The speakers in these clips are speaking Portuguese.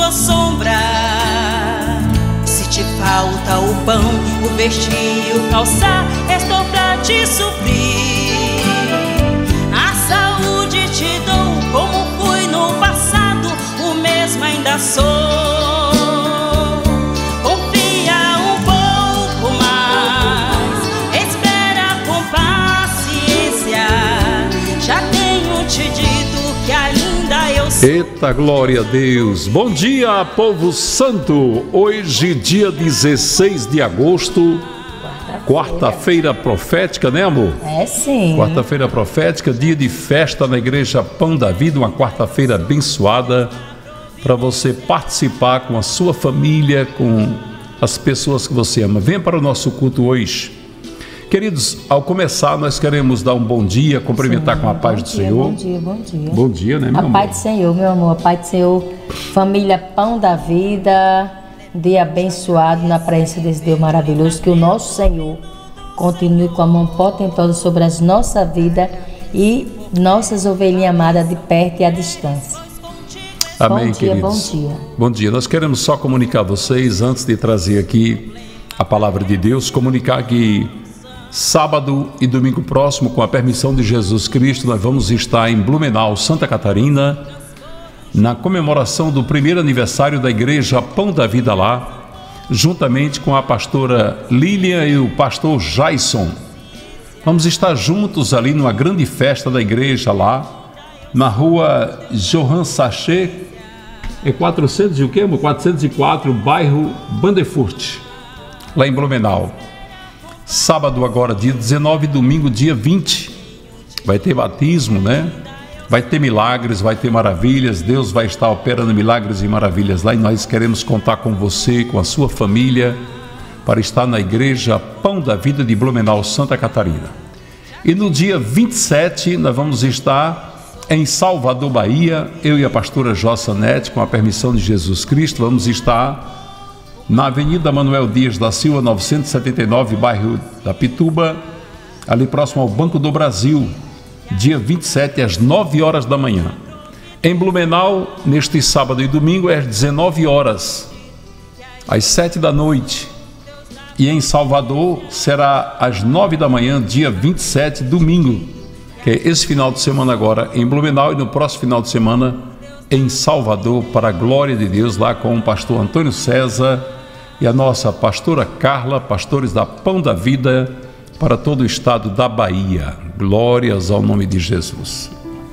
sua sombra. Se te falta o pão, o vestir, o calçar, estou pra te suprir. A saúde te dou, como fui no passado, o mesmo ainda sou. Confia um pouco mais, espera com paciência. Já tenho te dito que ainda eu sou. Eita, glória a Deus. Bom dia, povo santo. Hoje, dia 16 de agosto, quarta-feira profética, né, amor? É, sim. Quarta-feira profética, dia de festa na Igreja Pão da Vida, uma quarta-feira abençoada para você participar com a sua família, com as pessoas que você ama. Venha para o nosso culto hoje. Queridos, ao começar, nós queremos dar um bom dia, cumprimentar com a paz do Senhor. Bom dia, bom dia. Bom dia, né, meu amor? A paz do Senhor, meu amor, a paz do Senhor. Família Pão da Vida, dia abençoado na presença desse Deus maravilhoso. Que o nosso Senhor continue com a mão potentosa sobre as nossas vidas e nossas ovelhinhas amadas de perto e à distância. Amém, bom dia, queridos. bom dia. Bom dia. Nós queremos só comunicar a vocês, antes de trazer aqui a palavra de Deus, comunicar que sábado e domingo próximo, com a permissão de Jesus Cristo, nós vamos estar em Blumenau, Santa Catarina, na comemoração do primeiro aniversário da Igreja Pão da Vida lá, juntamente com a pastora Lilian e o pastor Jason. Vamos estar juntos ali numa grande festa da igreja lá, na rua Johan Sachet, 400 e o quê, amor? 404, bairro Bandefurt, lá em Blumenau. Sábado agora, dia 19, domingo, dia 20, vai ter batismo, né? Vai ter milagres, vai ter maravilhas, Deus vai estar operando milagres e maravilhas lá, e nós queremos contar com você, com a sua família, para estar na Igreja Pão da Vida de Blumenau, Santa Catarina. E no dia 27, nós vamos estar em Salvador, Bahia, eu e a pastora Jossanete, com a permissão de Jesus Cristo, vamos estar na Avenida Manuel Dias da Silva, 979, bairro da Pituba, ali próximo ao Banco do Brasil, dia 27, às 9 horas da manhã. Em Blumenau, neste sábado e domingo, é às 19 horas, às 7 da noite. E em Salvador, será às 9 da manhã, dia 27, domingo, que é esse final de semana agora em Blumenau, e no próximo final de semana em Salvador, para a glória de Deus, lá com o pastor Antônio César e a nossa pastora Carla, pastores da Pão da Vida, para todo o estado da Bahia. Glórias ao nome de Jesus.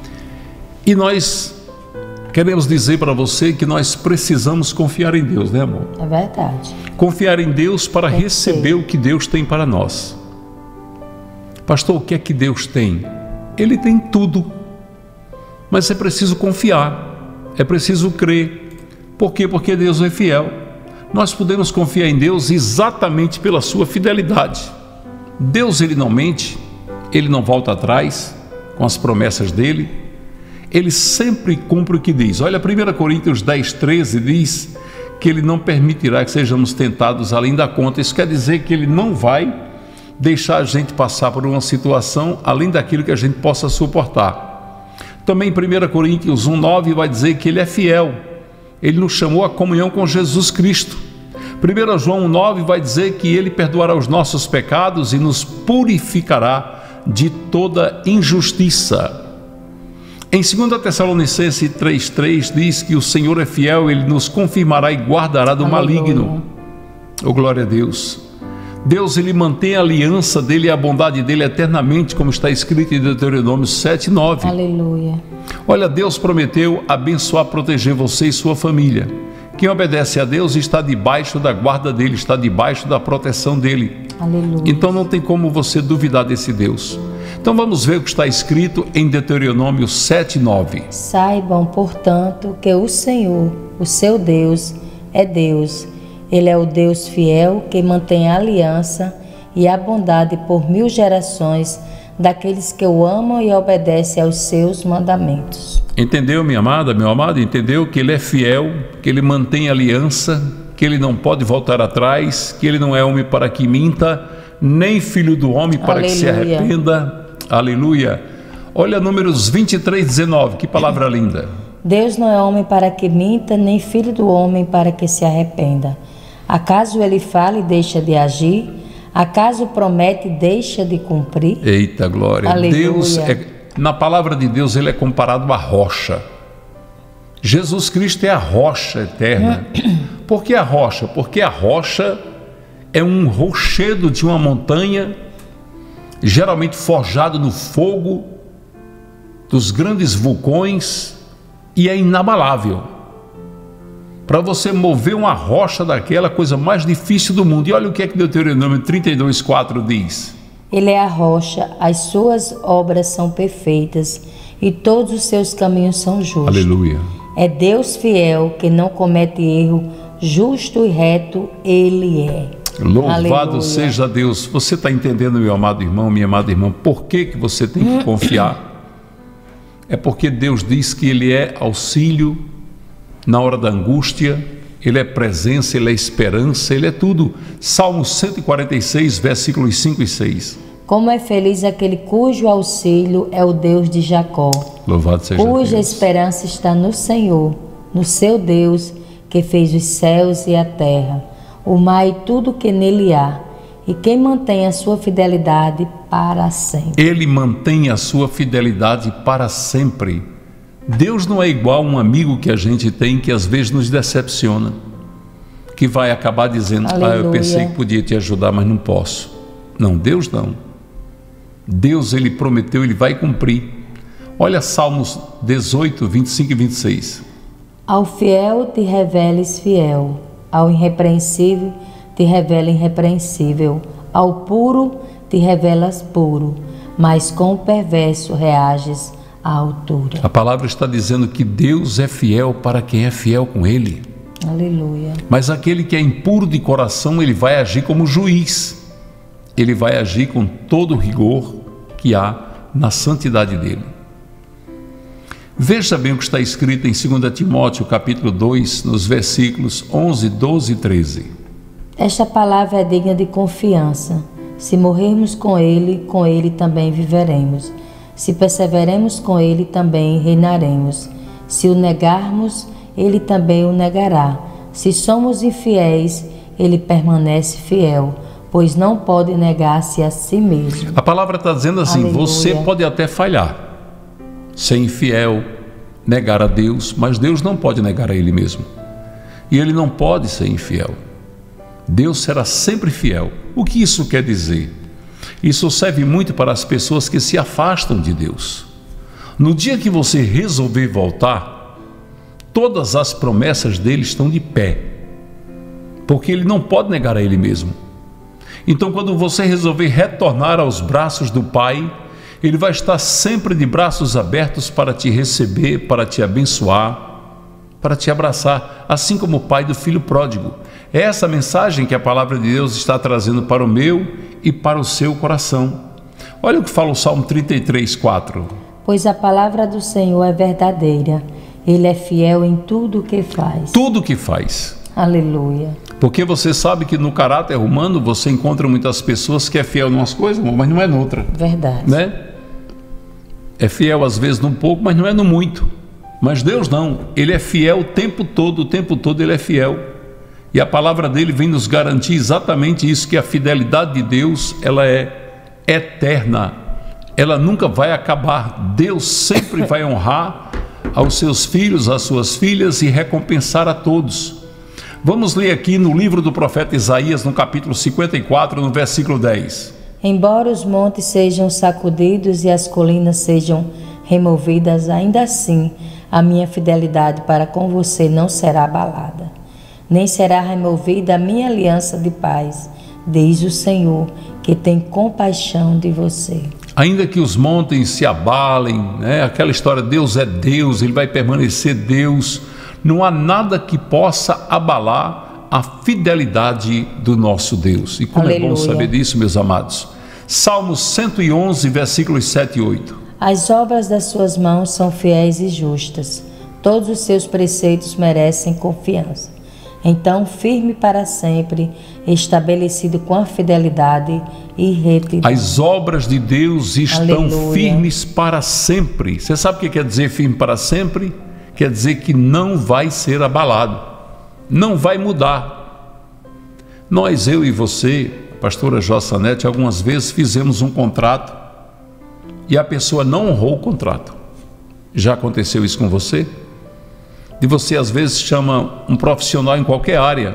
E nós queremos dizer para você que nós precisamos confiar em Deus, né, amor? É verdade. Confiar em Deus para receber o que Deus tem para nós. Pastor, o que é que Deus tem? Ele tem tudo, mas é preciso confiar, é preciso crer. Por quê? Porque Deus é fiel. Nós podemos confiar em Deus exatamente pela sua fidelidade. Deus, ele não mente, ele não volta atrás com as promessas dele, ele sempre cumpre o que diz. Olha, 1 Coríntios 10, 13 diz que ele não permitirá que sejamos tentados além da conta. Isso quer dizer que ele não vai deixar a gente passar por uma situação além daquilo que a gente possa suportar. Também 1 Coríntios 1,9 vai dizer que ele é fiel, ele nos chamou à comunhão com Jesus Cristo. 1 João 1,9 vai dizer que ele perdoará os nossos pecados e nos purificará de toda injustiça. Em 2 Tessalonicenses 3,3 diz que o Senhor é fiel, ele nos confirmará e guardará do maligno. Oh, glória a Deus. Deus, ele mantém a aliança dele e a bondade dele eternamente, como está escrito em Deuteronômio 7,9. Aleluia. Olha, Deus prometeu abençoar, proteger você e sua família. Quem obedece a Deus está debaixo da guarda dele, está debaixo da proteção dele. Aleluia. Então não tem como você duvidar desse Deus. Então vamos ver o que está escrito em Deuteronômio 7,9. Saibam, portanto, que o Senhor, o seu Deus, é Deus. Ele é o Deus fiel que mantém a aliança e a bondade por 1000 gerações daqueles que o amam e obedecem aos seus mandamentos. Entendeu, minha amada, meu amado? Entendeu que ele é fiel, que ele mantém a aliança, que ele não pode voltar atrás, que ele não é homem para que minta, nem filho do homem para que se arrependa. Aleluia. Olha Números 23:19, que palavra linda. Deus não é homem para que minta, nem filho do homem para que se arrependa. Acaso ele fala e deixa de agir? Acaso promete e deixa de cumprir? Eita glória! Aleluia. Deus na palavra de Deus ele é comparado à rocha. Jesus Cristo é a rocha eterna. Por que a rocha? Porque a rocha é um rochedo de uma montanha, geralmente forjado no fogo dos grandes vulcões, e é inabalável. Para você mover uma rocha daquela, coisa mais difícil do mundo. E olha o que é que Deuteronômio 32:4 diz. Ele é a rocha, as suas obras são perfeitas e todos os seus caminhos são justos. Aleluia. É Deus fiel, que não comete erro, justo e reto Ele é. Louvado Aleluia. seja Deus. Você está entendendo, meu amado irmão, minha amada irmã, por que você tem que confiar? É porque Deus diz que Ele é auxílio na hora da angústia, Ele é presença, Ele é esperança, Ele é tudo. Salmo 146, versículos 5 e 6. Como é feliz aquele cujo auxílio é o Deus de Jacó, Louvado seja cuja Deus. esperança está no Senhor, no seu Deus, que fez os céus e a terra, o mar e tudo que nele há, e quem mantém a sua fidelidade para sempre. Ele mantém a sua fidelidade para sempre. Deus não é igual a um amigo que a gente tem que às vezes nos decepciona, que vai acabar dizendo, eu pensei que podia te ajudar, mas não posso. Não, Deus não. Deus, Ele prometeu, Ele vai cumprir. Olha Salmos 18, 25 e 26. Ao fiel te reveles fiel, ao irrepreensível te revela irrepreensível, ao puro te revelas puro, mas com o perverso reages à altura. A palavra está dizendo que Deus é fiel para quem é fiel com Ele. Aleluia. Mas aquele que é impuro de coração, ele vai agir como juiz. Ele vai agir com todo o rigor que há na santidade dele. Veja bem o que está escrito em 2 Timóteo, capítulo 2, nos versículos 11, 12 e 13. Esta palavra é digna de confiança. Se morrermos com ele também viveremos. Se perseveremos com ele, também reinaremos. Se o negarmos, ele também o negará. Se somos infiéis, ele permanece fiel, pois não pode negar-se a si mesmo. A palavra está dizendo assim, Aleluia. Você pode até falhar, ser infiel, negar a Deus, mas Deus não pode negar a Ele mesmo. E Ele não pode ser infiel. Deus será sempre fiel. O que isso quer dizer? Isso serve muito para as pessoas que se afastam de Deus. No dia que você resolver voltar, todas as promessas dele estão de pé, porque ele não pode negar a ele mesmo. Então, quando você resolver retornar aos braços do Pai, ele vai estar sempre de braços abertos para te receber, para te abençoar, para te abraçar, assim como o pai do filho pródigo. É essa mensagem que a palavra de Deus está trazendo para o meu e para o seu coração. Olha o que fala o Salmo 33, 4. Pois a palavra do Senhor é verdadeira, Ele é fiel em tudo o que faz. Tudo o que faz. Aleluia. Porque você sabe que no caráter humano você encontra muitas pessoas que é fiel em umas coisas, mas não é noutra. Verdade. Né? É fiel às vezes num pouco, mas não é no muito. Mas Deus não, Ele é fiel o tempo todo Ele é fiel. E a palavra dele vem nos garantir exatamente isso, que a fidelidade de Deus, ela é eterna, ela nunca vai acabar. Deus sempre vai honrar aos seus filhos, às suas filhas e recompensar a todos. Vamos ler aqui no livro do profeta Isaías, no capítulo 54, no versículo 10. Embora os montes sejam sacudidos e as colinas sejam removidas, ainda assim a minha fidelidade para com você não será abalada, nem será removida a minha aliança de paz, diz o Senhor, que tem compaixão de você. Ainda que os montes se abalem, né? Aquela história, Deus é Deus, Ele vai permanecer Deus, não há nada que possa abalar a fidelidade do nosso Deus. E como Aleluia. É bom saber disso, meus amados. Salmos 111, versículos 7 e 8. As obras das suas mãos são fiéis e justas, todos os seus preceitos merecem confiança. Então, firme para sempre, estabelecido com a fidelidade e retidão. As obras de Deus estão Aleluia. firmes para sempre. Você sabe o que quer dizer firme para sempre? quer dizer que não vai ser abalado, não vai mudar. Nós, eu e você, pastora Jossanete, algumas vezes fizemos um contrato e a pessoa não honrou o contrato. Já aconteceu isso com você? De você às vezes chama um profissional em qualquer área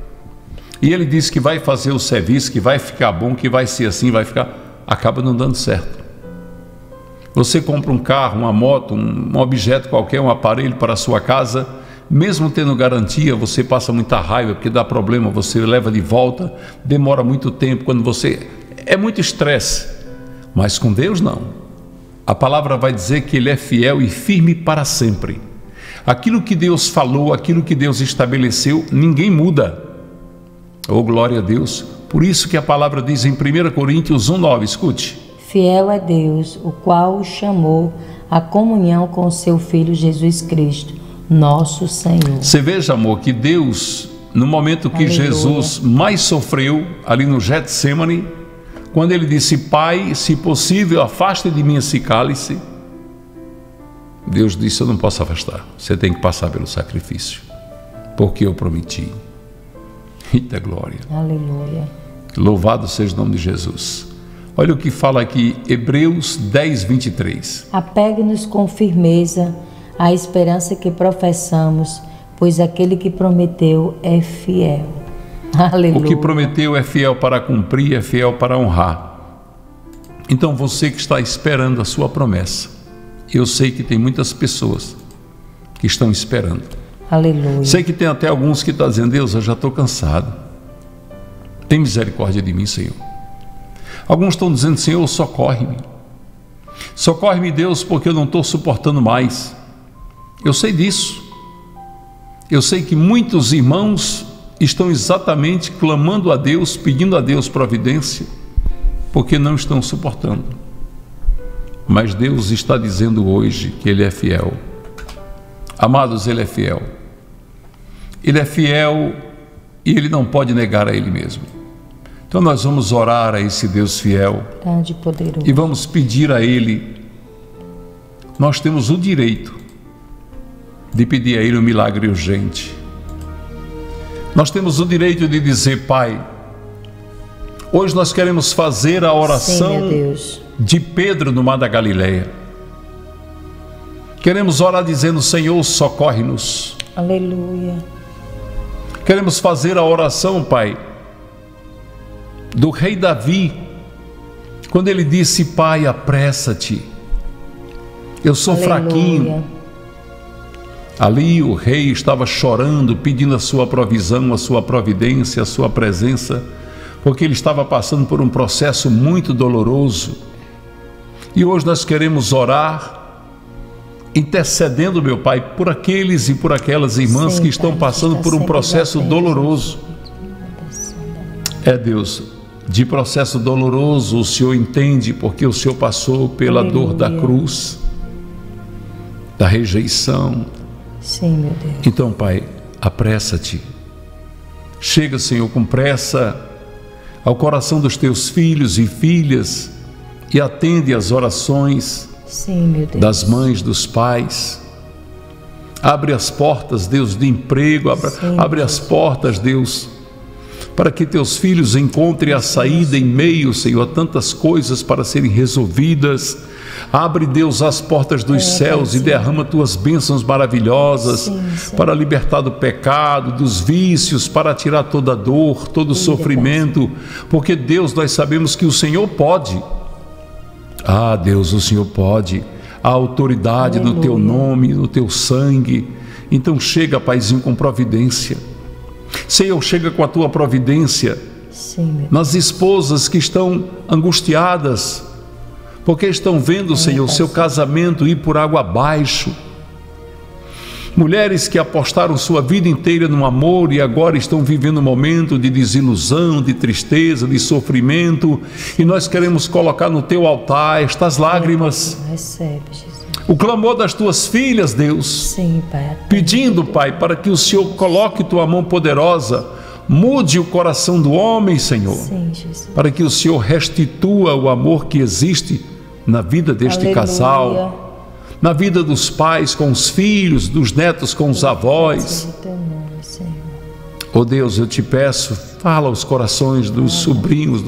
e ele diz que vai fazer o serviço, que vai ficar bom, que vai ser assim, vai ficar, acaba não dando certo. Você compra um carro, uma moto, um objeto qualquer, um aparelho para a sua casa, mesmo tendo garantia, você passa muita raiva porque dá problema, você leva de volta, demora muito tempo, quando você... é muito estresse. Mas com Deus não. A palavra vai dizer que Ele é fiel e firme para sempre. Aquilo que Deus falou, aquilo que Deus estabeleceu, ninguém muda. Oh, glória a Deus. Por isso que a palavra diz em 1 Coríntios 1:9, escute. Fiel é Deus, o qual o chamou à comunhão com o seu Filho Jesus Cristo, nosso Senhor. Você veja, amor, que Deus, no momento que Aleluia. Jesus mais sofreu, ali no Getsemane, quando ele disse, Pai, se possível, afaste de mim esse cálice, Deus disse, eu não posso afastar, você tem que passar pelo sacrifício, porque eu prometi. Eita glória. Aleluia. Louvado seja o nome de Jesus. Olha o que fala aqui, Hebreus 10:23. Apegue-nos com firmeza à esperança que professamos, pois aquele que prometeu é fiel. Aleluia. O que prometeu é fiel para cumprir, é fiel para honrar. Então você que está esperando a sua promessa, eu sei que tem muitas pessoas que estão esperando. Aleluia. Sei que tem até alguns que estão dizendo, Deus, eu já estou cansado. Tem misericórdia de mim, Senhor. Alguns estão dizendo, Senhor, socorre-me. Socorre-me, Deus, porque eu não estou suportando mais. Eu sei disso. Eu sei que muitos irmãos estão exatamente clamando a Deus, pedindo a Deus providência, porque não estão suportando. Mas Deus está dizendo hoje que Ele é fiel. Amados, Ele é fiel. Ele é fiel e Ele não pode negar a Ele mesmo. Então nós vamos orar a esse Deus fiel grande e poderoso e vamos pedir a Ele. Nós temos o direito de pedir a Ele um milagre urgente. Nós temos o direito de dizer, Pai, hoje nós queremos fazer a oração de Pedro no mar da Galileia. Queremos orar dizendo, Senhor, socorre-nos. Aleluia. Queremos fazer a oração, Pai, do rei Davi, quando ele disse, Pai, apressa-te, eu sou fraquinho. Ali o rei estava chorando, pedindo a sua provisão, a sua providência, a sua presença, porque ele estava passando por um processo muito doloroso. E hoje nós queremos orar, intercedendo, meu Pai, por aqueles e por aquelas irmãs que estão passando por um processo doloroso. É, Deus, de processo doloroso o Senhor entende, porque o Senhor passou pela dor da cruz, da rejeição. Sim, meu Deus. Então, Pai, apressa-te. Chega, Senhor, com pressa ao coração dos teus filhos e filhas e atende às orações Sim, meu Deus. das mães, dos pais. Abre as portas, Deus, de emprego, abre as portas, Deus, para que teus filhos encontrem a saída em meio, Senhor, a tantas coisas para serem resolvidas. Abre, Deus, as portas dos céus e derrama tuas bênçãos maravilhosas para libertar do pecado, dos vícios, para tirar toda a dor, todo o sofrimento, porque, Deus, nós sabemos que o Senhor pode. Ah, Deus, o Senhor pode. Há autoridade no teu nome, no teu sangue. Então chega, Paizinho, com providência. Senhor, chega com a tua providência nas esposas que estão angustiadas, porque estão vendo, Senhor, o seu casamento ir por água abaixo. Mulheres que apostaram sua vida inteira no amor e agora estão vivendo um momento de desilusão, de tristeza, de sofrimento, e nós queremos colocar no teu altar estas lágrimas. Recebe, Jesus. O clamor das tuas filhas, Deus. Sim, Pai. Pedindo, Pai, para que o Senhor coloque tua mão poderosa, mude o coração do homem, Senhor. Sim, Jesus. Para que o Senhor restitua o amor que existe na vida deste casal. na vida dos pais com os filhos, dos netos com os avós. Oh Deus, eu te peço, fala aos corações dos sobrinhos,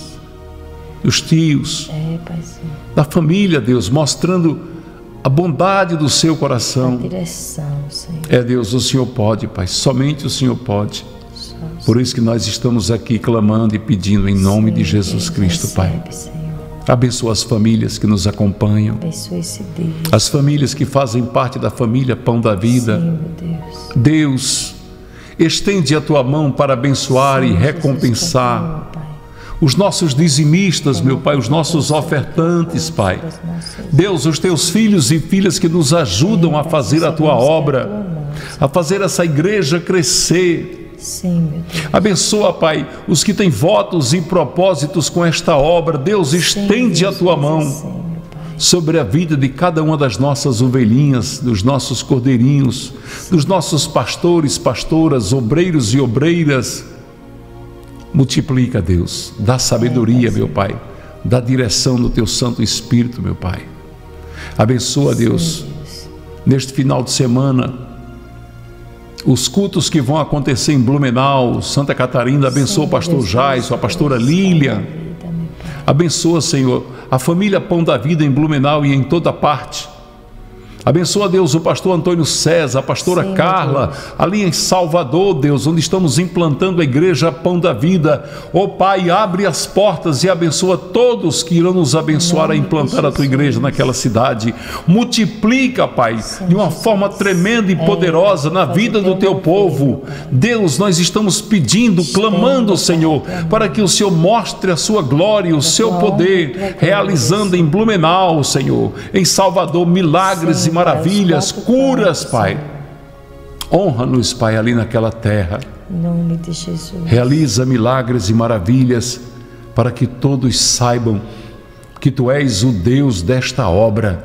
dos tios, da família, Deus, mostrando a bondade do seu coração. A direção, Senhor. É, Deus, o Senhor pode, Pai, somente o Senhor pode. Por isso que nós estamos aqui clamando e pedindo em nome de Jesus Cristo, Pai. Abençoa as famílias que nos acompanham. Abençoa esse dia. As famílias que fazem parte da família Pão da Vida. Sim, meu Deus. Deus, estende a tua mão para abençoar e recompensar os nossos dizimistas, meu Pai, os nossos ofertantes, Pai. Deus, os teus filhos e filhas que nos ajudam a fazer a tua obra, a fazer essa igreja crescer. Sim, meu Deus. Abençoa, Pai, os que têm votos e propósitos com esta obra. Deus, estende a tua mão sobre a vida de cada uma das nossas ovelhinhas, dos nossos cordeirinhos, dos nossos pastores, pastoras, obreiros e obreiras. Multiplica, Deus, dá sabedoria, meu Pai, dá direção do teu Santo Espírito, meu Pai. Abençoa, Deus, neste final de semana, os cultos que vão acontecer em Blumenau, Santa Catarina. Abençoa o pastor Jaiso, a pastora Lília. Abençoa, Senhor, a família Pão da Vida em Blumenau e em toda parte. Abençoa, Deus, o pastor Antônio César, a pastora Carla, ali em Salvador, Deus, onde estamos implantando a igreja Pão da Vida. Ó Pai, abre as portas e abençoa todos que irão nos abençoar a implantar a tua igreja naquela cidade. Multiplica, Pai, de uma forma tremenda e poderosa na vida do teu povo. Deus, nós estamos pedindo, clamando, Senhor, para que o Senhor mostre a sua glória, o seu poder, realizando em Blumenau, Senhor, em Salvador, milagres e maravilhas, curas, Pai. Honra-nos, Pai, ali naquela terra. Em nome de Jesus. Realiza milagres e maravilhas para que todos saibam que Tu és o Deus desta obra,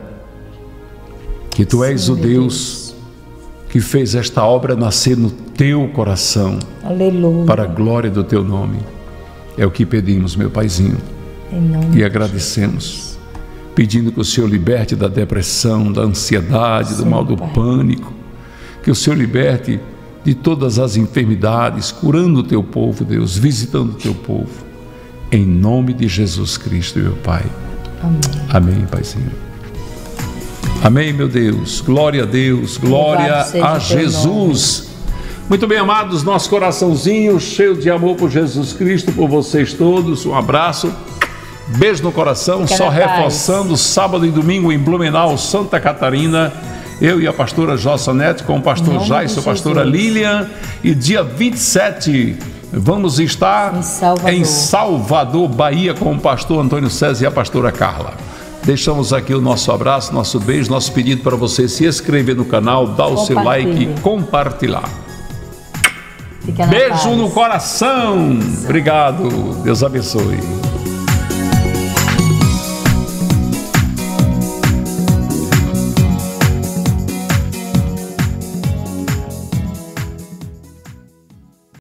que Tu és o Deus que fez esta obra nascer no Teu coração. Aleluia. Para a glória do Teu nome. É o que pedimos, meu Paizinho, e agradecemos, pedindo que o Senhor liberte da depressão, da ansiedade, do mal do pânico, que o Senhor liberte de todas as enfermidades, curando o teu povo, Deus, visitando o teu povo, em nome de Jesus Cristo, meu Pai. Amém. Amém, Paizinho. Amém, meu Deus. Glória a Deus, glória a Jesus. Muito bem, amados, nosso coraçãozinho cheio de amor por Jesus Cristo, por vocês todos. Um abraço. Beijo no coração, só reforçando, sábado e domingo em Blumenau, Santa Catarina, eu e a pastora Jossa Neto com o pastor Jaiso, a pastora Lilian, e dia 27 vamos estar em Salvador, Bahia, com o pastor Antônio César e a pastora Carla. Deixamos aqui o nosso abraço, nosso beijo, nosso pedido para você se inscrever no canal, dar o seu like e compartilhar. Beijo no coração, obrigado, Deus abençoe.